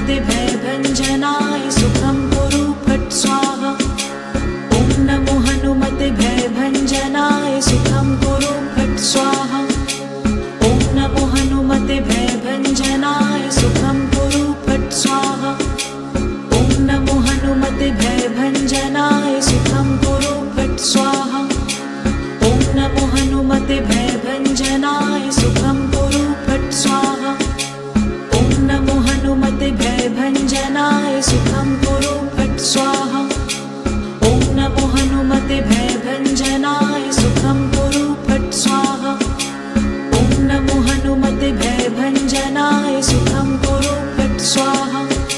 हनुमते भयभञ्जनाय सुखं कुरु फट् स्वाहा। ॐ नमो हनुमते भयभञ्जनाय सुखं कुरु फट् स्वाहा। ॐ नमो हनुमते भयभञ्जनाय सुखं कुरु फट् स्वाहा। ॐ नमो हनुमते भयभञ्जनाय सुखं कुरु फट् स्वाहा। ॐ नमो हनुमते भयभञ्जनाय सुखं कुरु फट् स्वाहा। ॐ नमो हनुमते भयभञ्जनाय सुखं कुरु फट् स्वाहा। ॐ नमो हनुमते भयभञ्जनाय सुखं कुरु फट् स्वाहा। ॐ नमो हनुमते भयभञ्जनाय सुखं कुरु फट् स्वाहा।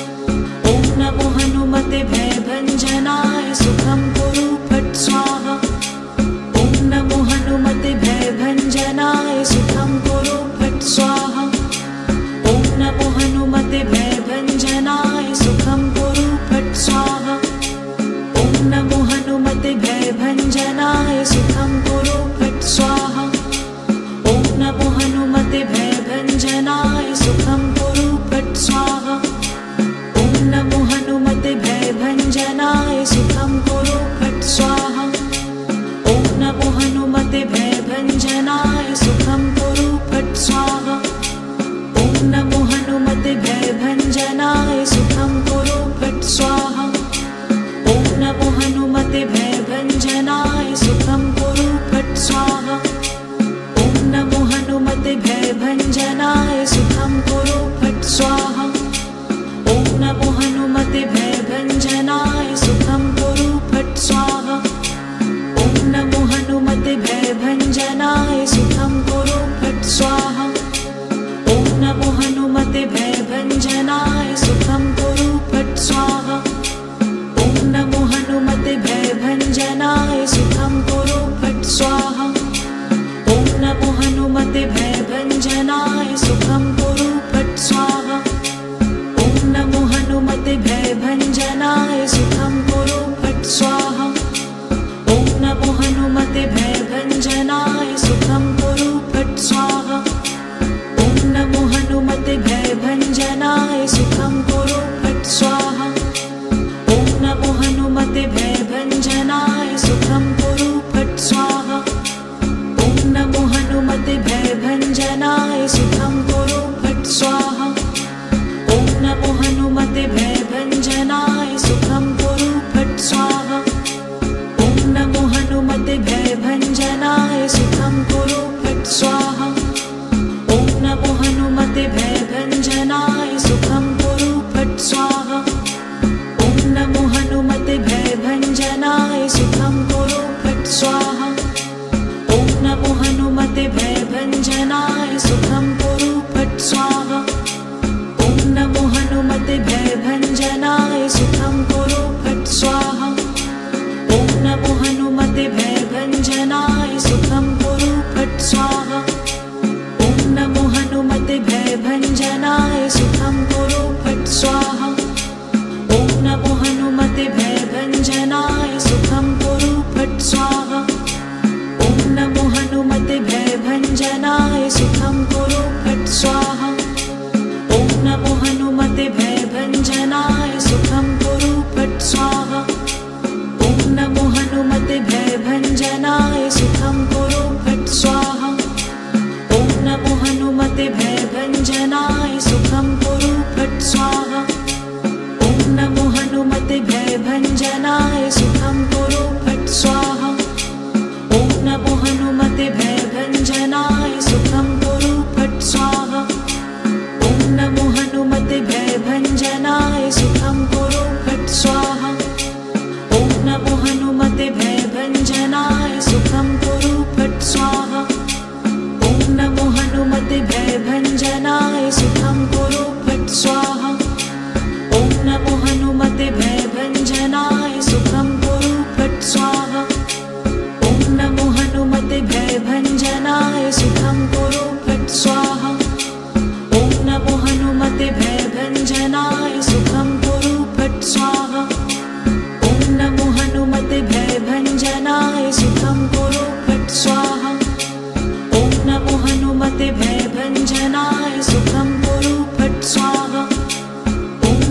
ॐ नमो हनुमते भयभञ्जनाय सुखं कुरु फट् स्वाहा। ॐ नमो हनुमते भयभञ्जनाय सुखं कुरु फट् स्वाहा। ॐ नमो हनुमते भयभञ्जनाय सुखं कुरु फट् स्वाहा। ॐ नमो हनुमते भयभञ्जनाय सुखं कुरु फट् स्वाहा। ॐ नमो हनुमते भयभञ्जनाय सुखं कुरु फट् स्वाहा। ॐ नमो हनुमते भयभञ्जनाय सुखं कुरु फट् स्वाहा। ॐ नमो हनुमते भयभञ्जनाय सुखं कुरु फट् स्वाहा। ॐ नमो हनुमते भयभञ्जनाय सुखं कुरु फट् स्वाहा। ॐ नमो हनुमते भयभञ्जनाय सुखं कुरु फट् स्वाहा। ॐ नमो हनुमते भयभञ्जनाय सुखं कुरु फट् स्वाहा। ॐ नमो हनुमते भयभञ्जनाय सुखं कुरु फट् स्वाहा। ॐ नमो हनुमते भयभञ्जनाय सुखं कुरु फट् स्वाहा। ॐ नमो हनुमते भयभञ्जनाय सुखं कुरु फट् स्वाहा। ॐ नमो हनुमते भयभञ्जनाय सुखं कुरु फट् स्वाहा। ॐ नमो हनुमते भयभञ्जनाय सुखं कुरु फट् स्वाहा। ॐ नमो हनुमते भयभञ्जनाय सुखं कुरु फट् स्वाहा। ॐ नमो हनुमते भयभञ्जनाय सुखं कुरु फट् स्वाहा। ॐ नमो हनुमते भयभञ्जनाय सुखं कुरु फट् स्वाहा। ॐ नमो हनुमते भयभञ्जनाय सुखं कुरु फट् स्वाहा। ॐ नमो हनुमते भयभञ्जनाय सुखं कुरु फट् स्वाहा। ॐ नमो हनुमते भयभञ्जनाय सुखं कुरु फट् स्वाहा। ॐ नमो हनुमते भयभञ्जनाय सुखं कुरु फट् स्वाहा। ॐ नमो हनुमते भयभञ्जनाय सुखं कुरु फट् स्वाहा। ॐ नमो हनुमते भयभञ्जनाय सुखं कुरु फट् स्वाहा। ॐ नमो हनुमते भयभञ्जनाय सुखं कुरु फट् स्वाहा। ॐ नमो हनुमते भयभञ्जनाय सुखं कुरु फट् स्वाहा। ॐ नमो हनुमते भयभञ्जनाय सुखं कुरु फट् स्वाहा। ॐ नमो हनुमते भयभञ्जनाय सुखं कुरु फट् स्वाहा। ॐ नमो हनुमते भयभञ्जनाय सुखं कुरु फट् स्वाहा। ॐ नमो हनुमते भयभञ्जनाय सुखं कुरु फट् स्वाहा। ॐ नमो हनुमते भयभञ्जनाय सुखं कुरु फट् स्वाहा। ॐ नमो हनुमते भयभञ्जनाय सुखं कुरु फट् स्वाहा। ॐ नमो हनुमते भयभञ्जनाय सुखं कुरु फट् स्वाहा। ॐ नमो हनुमते भयभञ्जनाय सुखं कुरु फट् स्वाहा। ॐ नमो हनुमते भयभञ्जनाय सुखं कुरु फट् स्वाहा। ॐ नमो हनुमते भयभञ्जनाय सुखं कुरु फट् स्वाहा। ॐ नमो हनुमते भयभञ्जनाय सुखं कुरु फट् स्वाहा। ॐ नमो हनुमते भयभञ्जनाय सुखं कुरु फट् स्वाहा। ॐ नमो हनुमते भयभञ्जनाय सुखं कुरु फट् स्वाहा। ॐ नमो हनुमते भयभञ्जनाय सुखं कुरु फट् स्वाहा। ॐ नमो हनुमते भयभञ्जनाय सुखं कुरु फट् स्वाहा। ॐ नमो हनुमते भयभञ्जनाय सुखं कुरु फट् स्वाहा। ॐ नमो हनुमते भयभञ्जनाय सुखं कुरु फट् स्वाहा। ॐ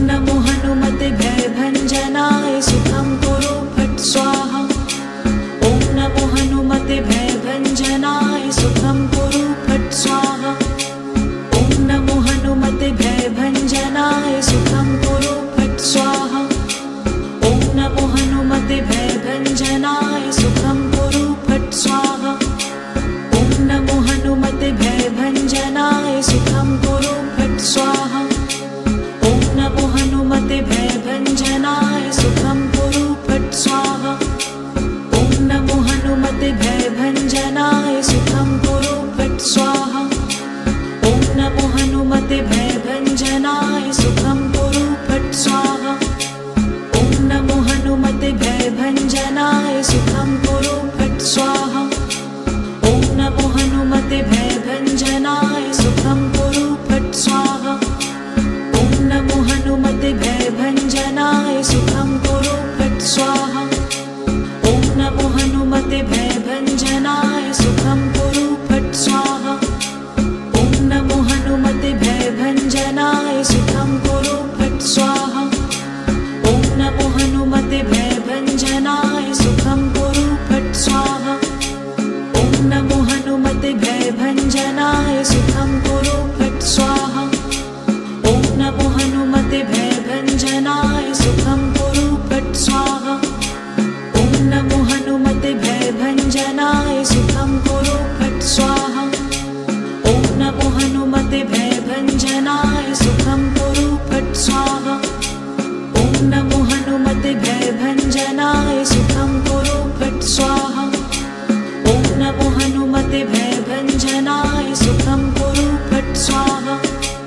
नमो हनुमते भयभञ्जनाय सुखं कुरु फट् स्वाहा। ॐ नमो हनुमते भयभञ्जनाय सुखं कुरु फट् स्वाहा। ॐ नमो हनुमते भयभञ्जनाय सुखं कुरु फट् स्वाहा। ॐ नमो हनुमते भयभञ्जनाय सुखं कुरु फट् स्वाहा। ॐ नमो हनुमते भयभञ्जनाय सुखं कुरु फट् स्वाहा।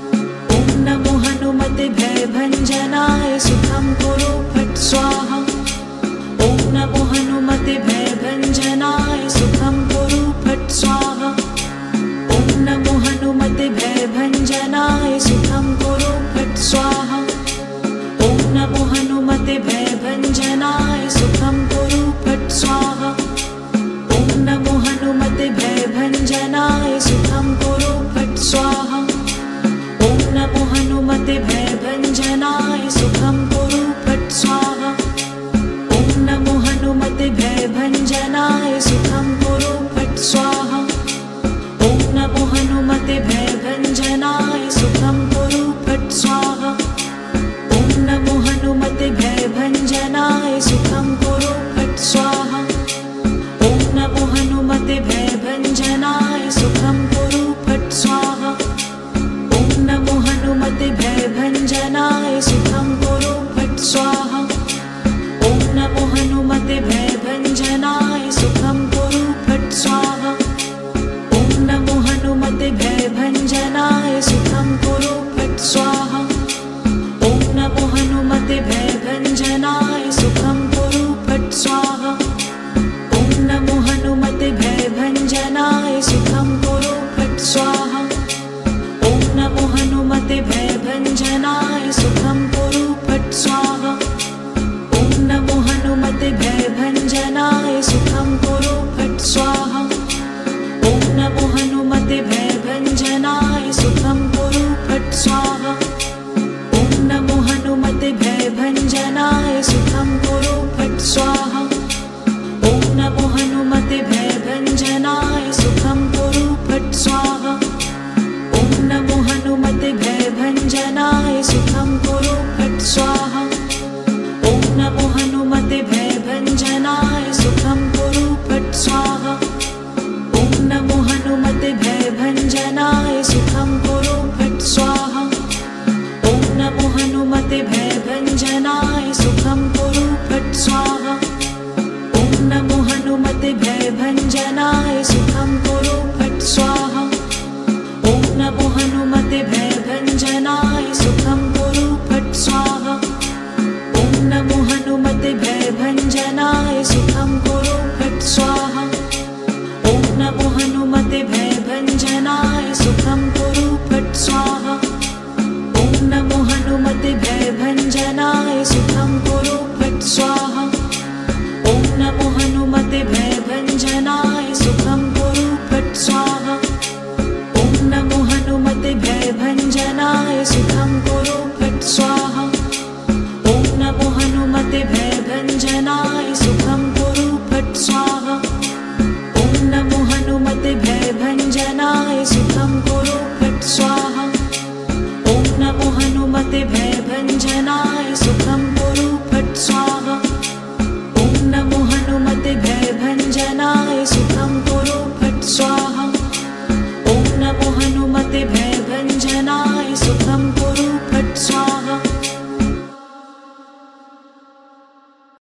ॐ नमो हनुमते भयभञ्जनाय सुखं कुरु फट् स्वाहा। ॐ नमो हनुमते भयभञ्जनाय सुखं कुरु फट् स्वाहा। ॐ नमो हनुमते भयभञ्जनाय सुखं कुरु फट् स्वाहा। ॐ नमो हनुमते भयभञ्जनाय सुखं कुरु फट् स्वाहा। ॐ नमो हनुमते भयभञ्जनाय सुखं कुरु फट् स्वाहा। ॐ नमो हनुमते भयभञ्जनाय सुखं कुरु फट् स्वाहा। ॐ नमो हनुमते भयभञ्जनाय सुखं कुरु फट् स्वाहा। ॐ नमो हनुमते भयभञ्जनाय सुखं कुरु फट् स्वाहा। ॐ नमो हनुमते भयभञ्जनाय सुखं कुरु फट् स्वाहा। ॐ नमो हनुमते भयभञ्जनाय सुखं कुरु फट् स्वाहा। ॐ नमो हनुमते भयभञ्जनाय सुखं कुरु फट् स्वाहा। ॐ नमो हनुमते भयभञ्जनाय सुखं कुरु फट् स्वाहा। ॐ नमो हनुमते भयभञ्जनाय सुखं कुरु फट् स्वाहा। ॐ नमो हनुमते भयभञ्जनाय सुखं कुरु फट् स्वाहा। ॐ नमो हनुमते भयभञ्जनाय सुखं कुरु फट् स्वाहा। ॐ नमो हनुमते भयभञ्जनाय सुखं कुरु फट् स्वाहा। ॐ नमो हनुमते भयभञ्जनाय सुखं कुरु फट् स्वाहा। ॐ नमो हनुमते भयभञ्जनाय सुखं कुरु फट् स्वाहा। ॐ नमो हनुमते भयभञ्जनाय सुखं कुरु फट् स्वाहा। ॐ नमो हनुमते भयभञ्जनाय सुखं कुरु फट् स्वाहा। ॐ नमो हनुमते भयभञ्जनाय सुखं कुरु फट् स्वाहा। ॐ नमो हनुमते भयभञ्जनाय सुखं कुरु फट् स्वाहा। ॐ नमो हनुमते भयभञ्जनाय सुखं कुरु फट् स्वाहा। ॐ नमो हनुमते भयभञ्जनाय